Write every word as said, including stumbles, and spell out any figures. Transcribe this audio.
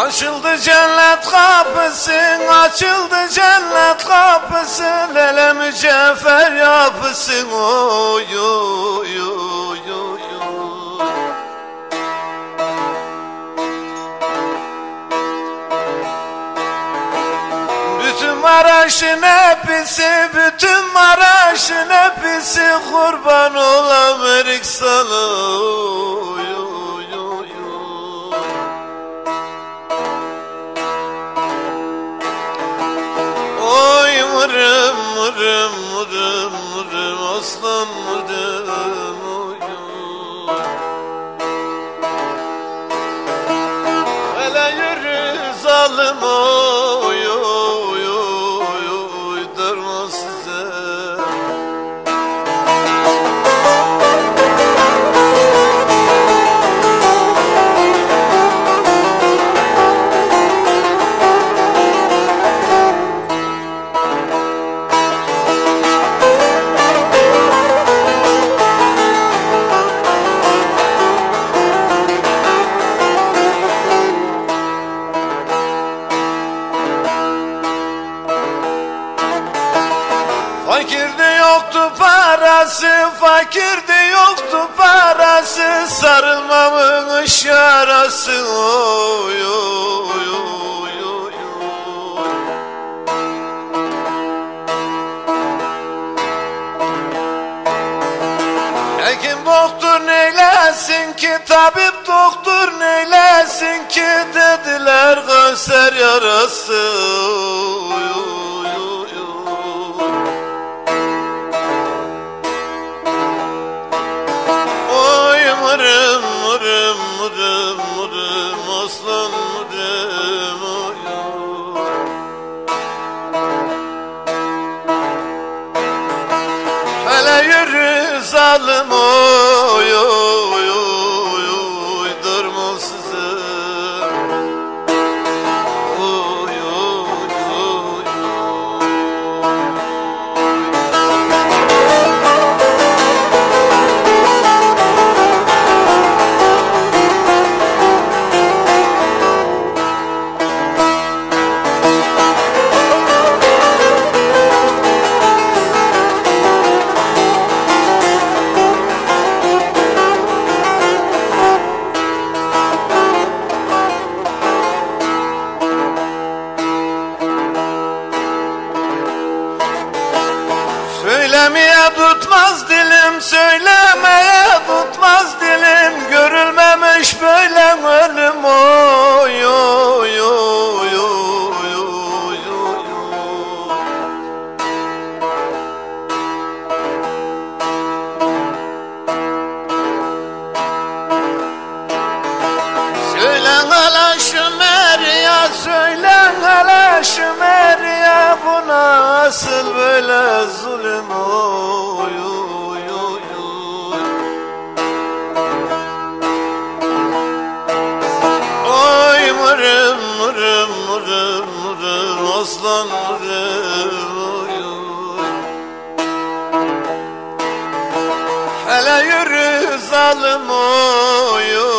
Açıldı cennet kapısı, açıldı cennet kapısı, lele mücevher yapısın, oy oy oy oy. Bütün Maraş'ın hepsi, bütün Maraş'ın hepsi kurban olam erik sana, oy oy oy oy. Oy mırım mırım mırım mırım aslan mırım, oy oy. Hele yürü zalim, oy oy oy oy, derman size. Fakirde yoktu parası, fakirde yoktu parası, sarılmamış yarası, oy oy oy oy oy. Hekim doktor neylesin ki, tabip doktor neylesin ki, dediler kanser yarası, oy oy oy. Mırım mırım mırım mırım aslan mırım, oy oy. Hele yürü zalim, oy oy oy oy, durma size. Oy oy oy oy. Söylemeye tutmaz dilim, söylemeye tutmaz dilim, görülmemiş böyle ölüm, oy oy oy oy oy oy. Söylen hele Şümer ya, söylen hele Şümer ya, bu nasıl böyle zulüm, oy oy oy oy. Oy mırım mırım mırım mırım aslan mırım, oy oy. Hele yürü zalim, oy oy.